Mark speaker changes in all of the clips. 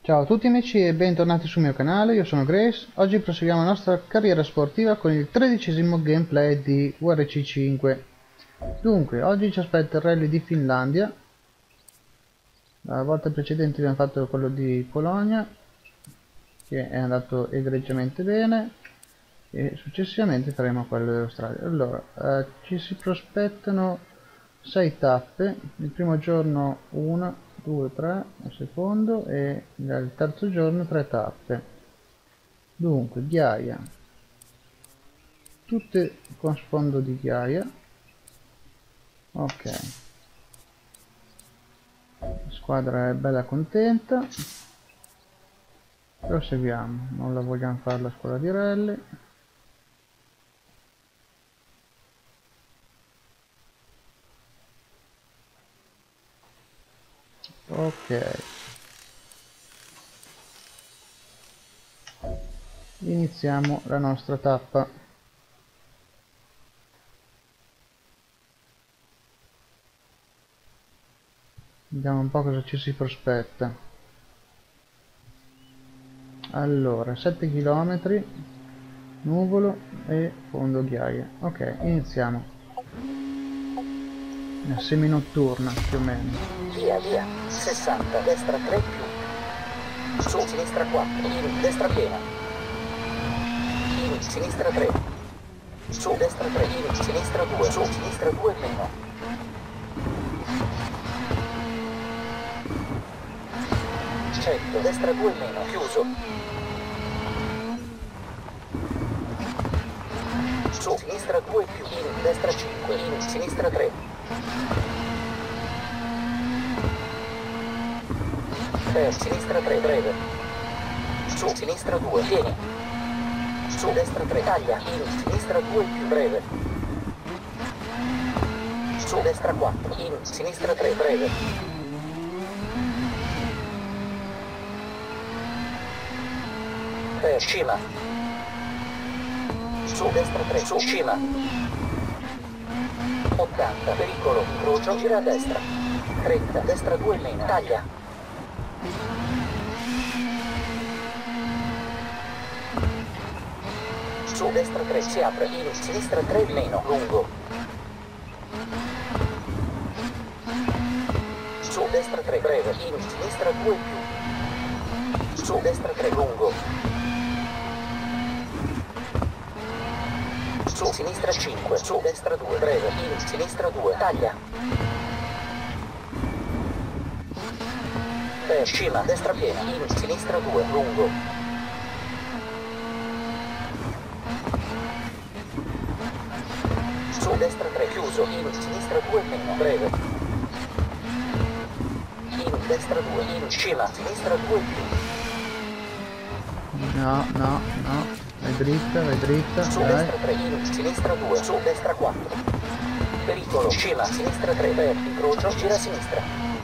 Speaker 1: Ciao a tutti amici e bentornati sul mio canale, io sono Grace. Oggi proseguiamo la nostra carriera sportiva con il 13° gameplay di WRC 5. Dunque, oggi ci aspetta il rally di Finlandia. La volta precedente abbiamo fatto quello di Polonia, che è andato egregiamente bene, e successivamente faremo quello dell'Australia. Allora, ci si prospettano 6 tappe, il primo giorno 1, 2, 3, il secondo e il terzo giorno 3 tappe. Dunque, ghiaia, tutte con sfondo di ghiaia. Ok, la squadra è bella contenta. Proseguiamo, non la vogliamo fare la scuola di rally. Ok, iniziamo la nostra tappa. Vediamo un po' cosa ci si prospetta. Allora, 7 km, nuvolo e fondo ghiaia. Ok, iniziamo. Una seminotturna più o meno.
Speaker 2: Via, 60, destra 3 più. Su, sinistra 4, in, destra piena. In, sinistra 3. Su, destra 3, in, sinistra 2, su, sinistra 2 meno. Certo, destra 2 meno, chiuso. Su, sinistra 2 più, in, destra 5, in, sinistra 3. Per, sinistra 3, breve. Su, sinistra 2, tieni. Su, destra 3, taglia, in, sinistra 2 più, breve. Su, destra 4, in, sinistra 3, breve. Per, cima. Su, destra 3, su, cima. 80, pericolo, incrocio, gira a destra. 30, destra 2 meno, taglia. Su, destra 3, si apre, in, sinistra 3 meno, lungo. Su, destra 3, breve, in, sinistra 2 più. Su, destra 3, lungo. Su, sinistra 5, su, destra 2, breve, in, sinistra 2, taglia. Per, cima, destra piena, in, sinistra 2, lungo. Su, destra 3, chiuso, in, sinistra 2, meno, breve. In, destra 2, in, cima, sinistra 2 più.
Speaker 1: No, vai dritta,
Speaker 2: Su,
Speaker 1: dai.
Speaker 2: destra 3, in, sinistra 2, su, destra 4. Pericolo, cima, sinistra 3, per, incrocio, gira a sinistra.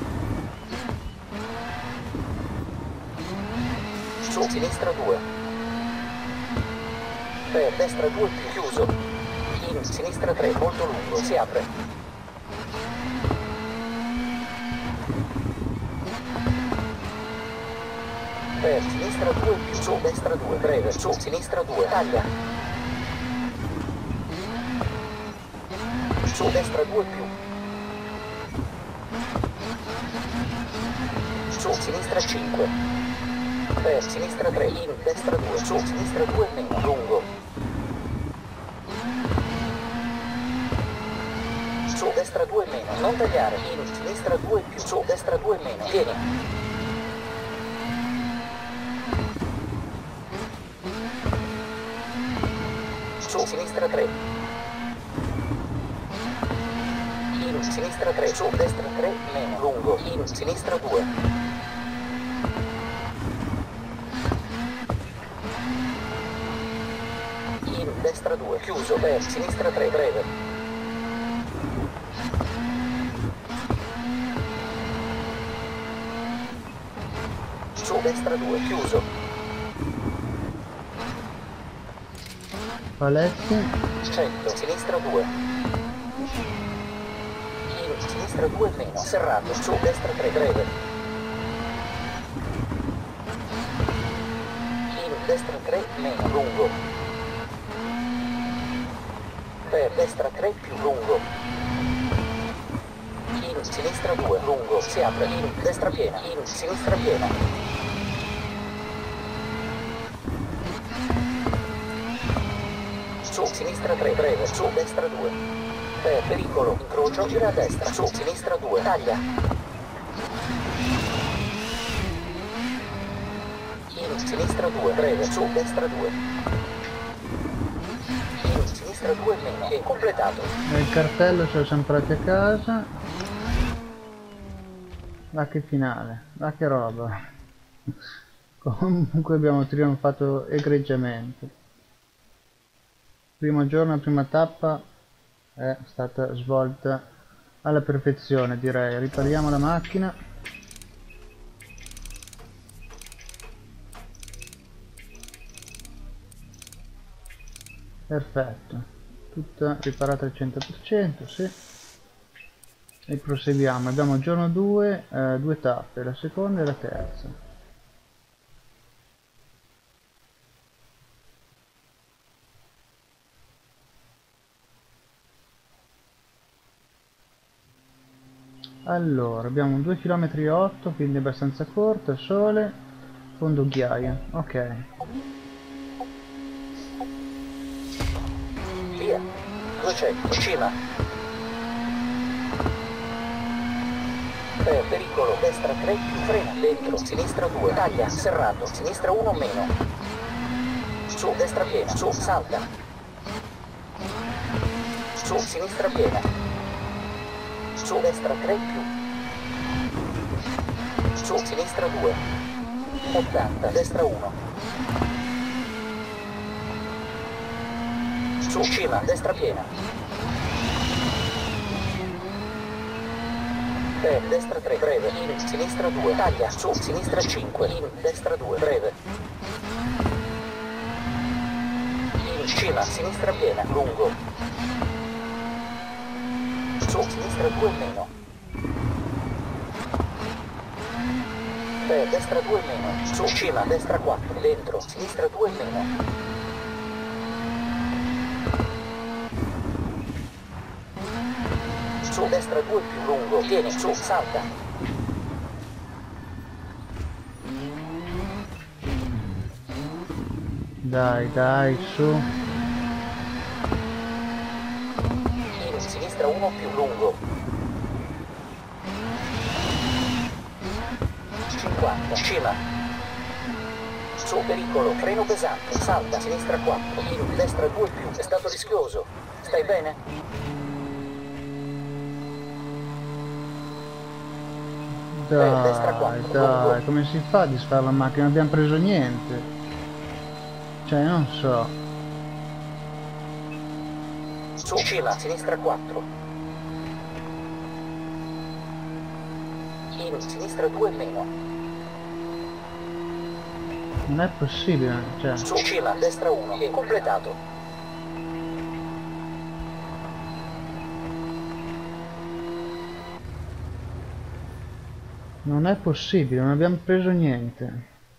Speaker 2: Su, sinistra 2. Per, destra 2 più, chiuso. In, sinistra 3, molto lungo, si apre. Per, sinistra 2 più, su, destra 2, breve, su, sinistra 2, taglia. Su, destra 2 più. Su, sinistra 5. Per, sinistra 3, in, destra 2, su, sinistra 2 meno, lungo. Su, destra 2 meno, non tagliare, in, sinistra 2 più, su, destra 2 meno, tieni. Su, sinistra 3. In, sinistra 3, su, destra 3, meno, lungo, in, sinistra 2. In, destra 2, chiuso, per, sinistra 3, breve. Su, destra 2, chiuso.
Speaker 1: Paletti.
Speaker 2: 100, sinistra 2. In, sinistra 2 meno, serrato, su, destra 3, breve. destra 3 meno lungo. Per destra 3 più lungo. In sinistra 2 lungo. Si apre in destra piena. In sinistra piena. Su sinistra 3 breve. Su destra 2. Per pericolo. Incrocio. Gira a destra. Su sinistra 2. Taglia. In sinistra 2 breve. Su destra 2. In sinistra 2 meno. E completato.
Speaker 1: E il cartello ce lo siamo portati a casa. Ma che finale, ma che roba. Comunque abbiamo trionfato egregiamente. Primo giorno, prima tappa è stata svolta alla perfezione, direi. Ripariamo la macchina. Perfetto, tutta riparata al 100%, sì. E proseguiamo. Abbiamo giorno 2, due tappe, la seconda e la terza. Allora, abbiamo 2,8 km, quindi abbastanza corto, sole, fondo ghiaia, ok.
Speaker 2: Via. 200. Cima. Per pericolo. Destra 3 più frena. Dentro. Sinistra 2. Taglia. Serrato. Sinistra 1 meno. Su. Destra piena. Su. Salta. Su. Sinistra piena. Su. Destra 3 più. Su. Sinistra 2. 80. Destra 1. Su. Cima. Destra piena. Per destra 3 breve. In sinistra 2. Taglia. Su. Sinistra 5. In destra 2 breve. In cima. Sinistra piena. Lungo. Su. Sinistra 2 meno. Per destra 2 meno. Su. Cima. Destra 4. Dentro. Sinistra 2 meno. Su destra 2 più lungo, tieni, su, salta.
Speaker 1: Dai, su.
Speaker 2: In sinistra 1 più lungo. 50, cima. Su, pericolo, freno pesante, salta, sinistra 4. In destra 2 più, è stato rischioso. Stai bene?
Speaker 1: Dai, come si fa a disfare la macchina? Non abbiamo preso niente. Cioè, non so.
Speaker 2: Su, cima, sinistra 4. In sinistra 2 meno.
Speaker 1: Non è possibile, cioè.
Speaker 2: Su, cima, destra 1. E completato.
Speaker 1: Non è possibile, non abbiamo preso niente.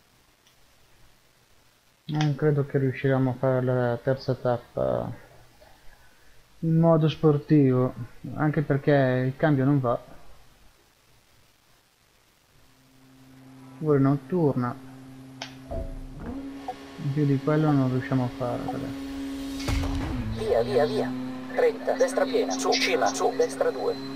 Speaker 1: Non credo che riusciremo a fare la terza tappa in modo sportivo, anche perché il cambio non va. Ora notturna. In più di quello non riusciamo a fare.
Speaker 2: Via, via, via. 30, destra piena, su, cima, su, destra 2.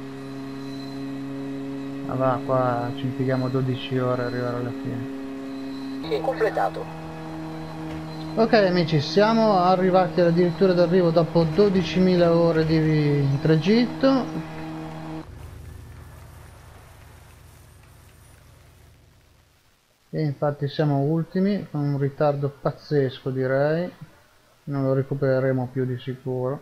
Speaker 1: Ah va, qua ci impieghiamo 12 ore a arrivare alla fine.
Speaker 2: E completato.
Speaker 1: Ok amici, siamo arrivati addirittura d'arrivo dopo 12.000 ore di tragitto. E infatti siamo ultimi, con un ritardo pazzesco direi. Non lo recupereremo più di sicuro.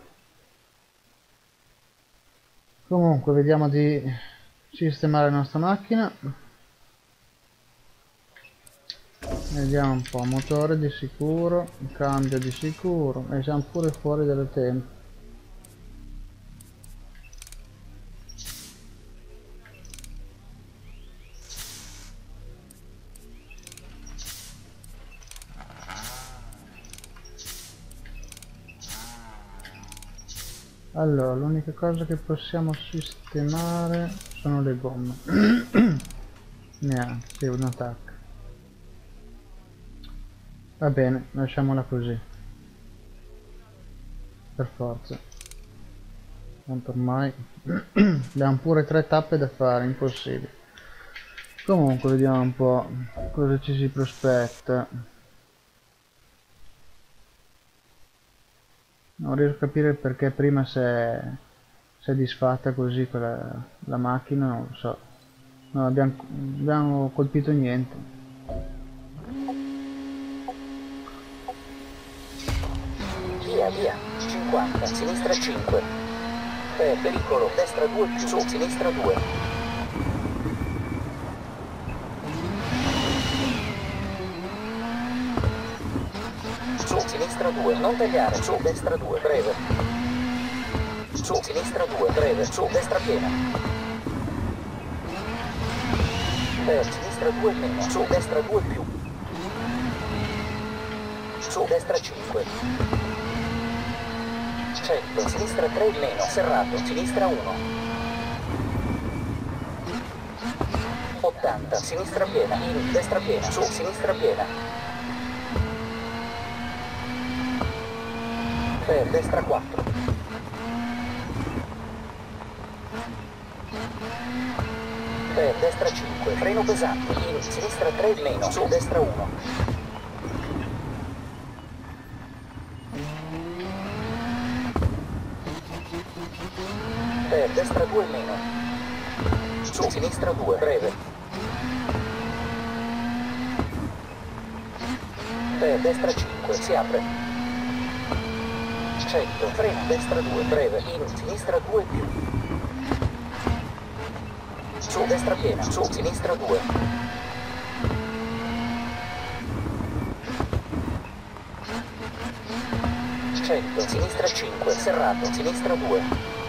Speaker 1: Comunque vediamo di sistemare la nostra macchina. Vediamo un po', motore di sicuro, cambio di sicuro e siamo pure fuori del tempo. Allora, l'unica cosa che possiamo sistemare sono le gomme. Neanche, sì, un attacco. Va bene, lasciamola così. Per forza. Tanto ormai abbiamo pure 3 tappe da fare, impossibile. Comunque, vediamo un po' cosa ci si prospetta. Non riesco a capire perché prima si è disfatta così la macchina, non lo so. Non abbiamo colpito niente.
Speaker 2: Via, via. 50, sinistra 5. Pericolo, destra 2 più, su, sinistra 2. Su, sinistra 2, non tagliare, su, destra 2, breve. Su, sinistra 2, breve, su, destra piena. Sinistra 2 meno, su, destra 2 più. Su, destra 5. 100, sinistra 3 meno, serrato, sinistra 1. 80, sinistra piena, in, destra piena, su, sinistra piena. Destra 4. Destra 5, freno pesante, in, sinistra 3 meno, su, destra 1. Destra 2 meno. Su, sinistra 2, breve. Destra 5, si apre. 100, freno, destra 2, breve, in, sinistra 2 più. Su, destra piena, su, sinistra 2. Sinistra 5, serrato, sinistra 2.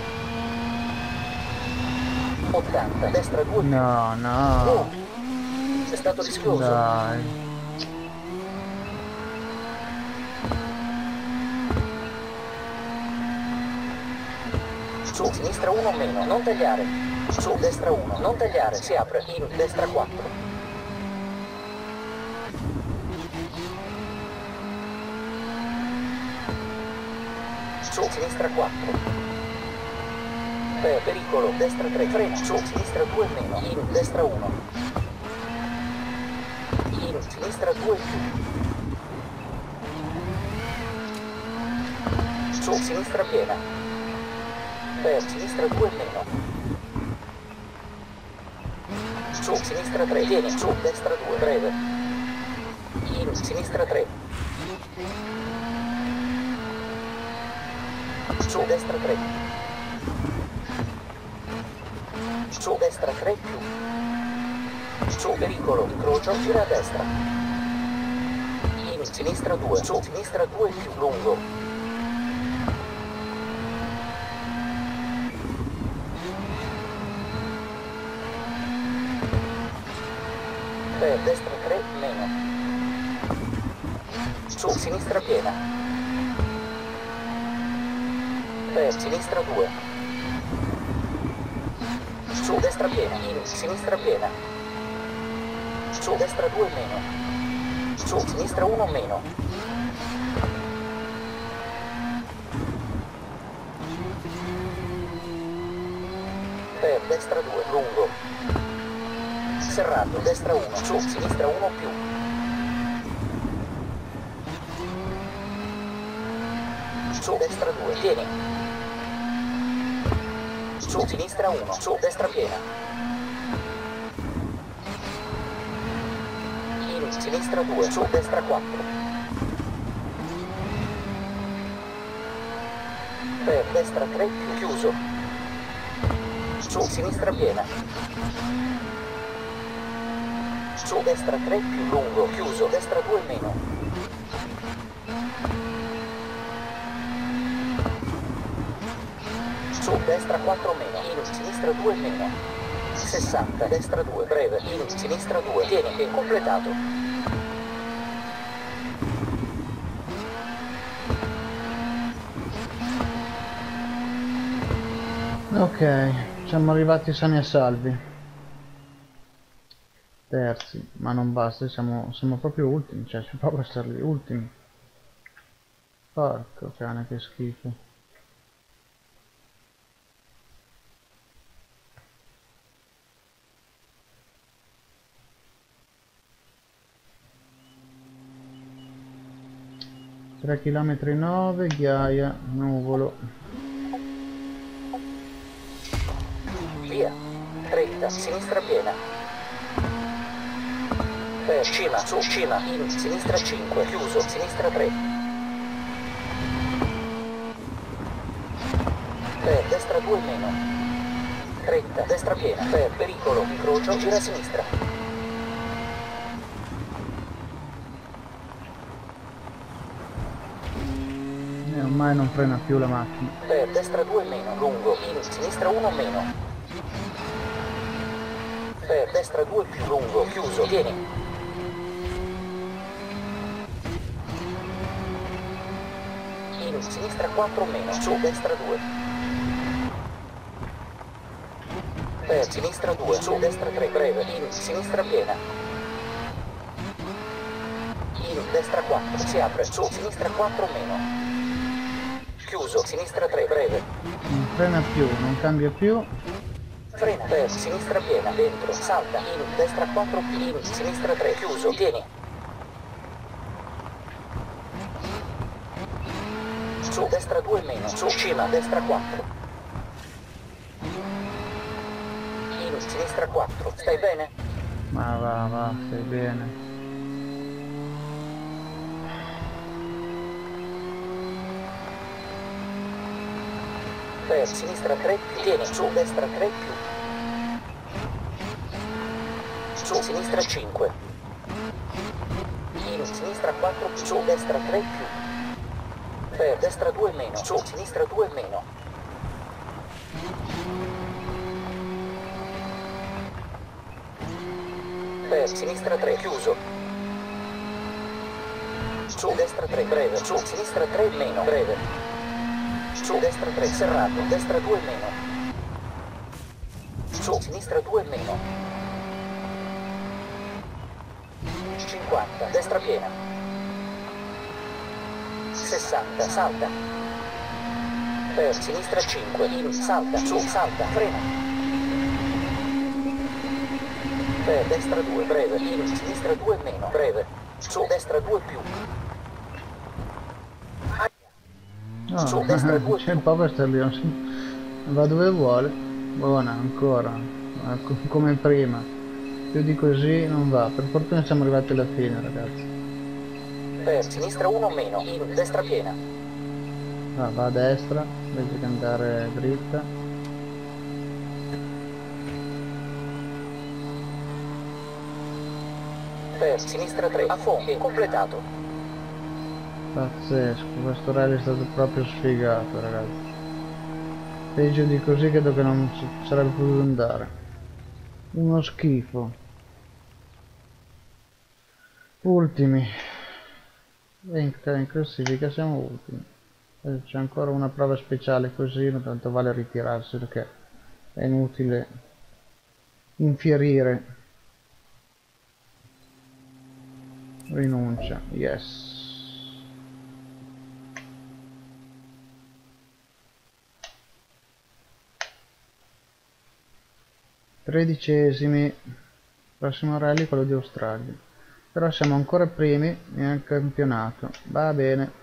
Speaker 2: 80, destra 2 più.
Speaker 1: No, no.
Speaker 2: È stato rischioso.
Speaker 1: Dai.
Speaker 2: Su, sinistra 1 meno, non tagliare. Su, destra 1, non tagliare, si apre, in, destra 4. Su, sinistra 4. Pericolo, destra 3, freno, su, sinistra 2 meno, in, destra 1. In, sinistra 2 più. Su, sinistra piena. Sinistra 2 meno. Su, sinistra 3, tieni, su, destra 2, breve. In, sinistra 3. Su, destra 3. Su, destra 3 più. Su, pericolo, incrocio, gira a destra. In, sinistra 2, su, sinistra 2 più, lungo. Destra 3 meno. Su, sinistra piena. Sinistra 2. Su, destra piena. In, sinistra piena. Su, destra 2 meno. Su, sinistra 1 meno. Destra 2, lungo. Serrato, destra 1, su, sinistra 1 più. Su, destra 2, tieni. Su, sinistra 1, su, destra piena. In, sinistra 2, su, destra 4. Destra 3 più, chiuso. Su, sinistra piena. Su, destra 3 più, lungo, chiuso, destra 2 meno. Su, destra 4 meno, in, sinistra 2 meno. 60, destra 2, breve, in, sinistra 2, tieni, è completato.
Speaker 1: Ok, siamo arrivati sani e salvi. Terzi, ma non basta, siamo proprio ultimi, cioè si può essere lì, ultimi. Porco cane, che schifo. Tre chilometri 9, ghiaia, nuvolo.
Speaker 2: Via. 30, sinistra piena. Per cima, su, cima, in, sinistra 5, chiuso, sinistra 3. Per destra 2 meno. 30, destra piena. Per pericolo, incrocio, gira a sinistra.
Speaker 1: E ormai non frena più la macchina.
Speaker 2: Per destra 2 meno, lungo, in, sinistra 1 meno. Per destra 2 più lungo, chiuso, tieni. In, sinistra 4 meno, su, destra 2. Per sinistra 2, su, destra 3, breve, in, sinistra piena. In, destra 4, si apre, su, sinistra 4 meno. Chiuso, sinistra 3, breve.
Speaker 1: Non frena più, non cambia più.
Speaker 2: Frena, per, sinistra piena, dentro, salta, in, destra 4, in, sinistra 3, chiuso, tieni. Su, destra 2 meno, su, cima, destra 4. In, sinistra 4, stai bene?
Speaker 1: Ma va, stai bene.
Speaker 2: Per sinistra 3 più, tieni, su, destra 3 più. Su, sinistra 5. In, sinistra 4 più, su, destra 3 più. Per destra 2 meno, su, sinistra 2 meno. Per sinistra 3, chiuso. Su, destra 3, breve, su, sinistra 3 meno, breve. Su, destra 3, serrato, destra 2 meno. Su, sinistra 2 meno. 50, destra piena. 60, salta. Per sinistra 5, in, salta, su, salta, frena. Per destra 2, breve, in, sinistra 2 meno, breve. Su, destra 2 più.
Speaker 1: No,
Speaker 2: Su, destra 2
Speaker 1: c'è il
Speaker 2: più.
Speaker 1: Power lì, va dove vuole. Buona, ancora. Come prima. Più di così non va. Per fortuna siamo arrivati alla fine, ragazzi.
Speaker 2: Per sinistra 1 meno, in, destra piena.
Speaker 1: Va a destra, invece che andare dritta.
Speaker 2: Per sinistra 3, a fondo, completato.
Speaker 1: Pazzesco, questo rally è stato proprio sfigato, ragazzi. Peggio di così credo che non sarebbe potuto andare. Uno schifo. Ultimi. E in classifica siamo ultimi. C'è ancora una prova speciale così, ma tanto vale ritirarsi perché è inutile infierire. Rinuncia, yes. Tredicesimi, prossimo rally quello di Australia, però siamo ancora primi nel campionato, va bene.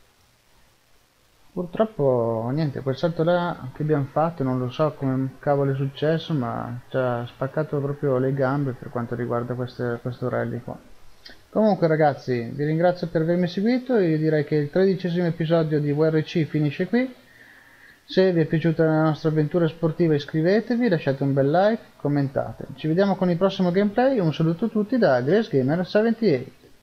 Speaker 1: Purtroppo niente, quel salto là che abbiamo fatto non lo so come cavolo è successo, ma ci ha spaccato proprio le gambe per quanto riguarda questo rally qua. Comunque ragazzi, vi ringrazio per avermi seguito e io direi che il 13° episodio di WRC finisce qui. Se vi è piaciuta la nostra avventura sportiva iscrivetevi, lasciate un bel like, commentate. Ci vediamo con il prossimo gameplay, un saluto a tutti da GraceGamer78.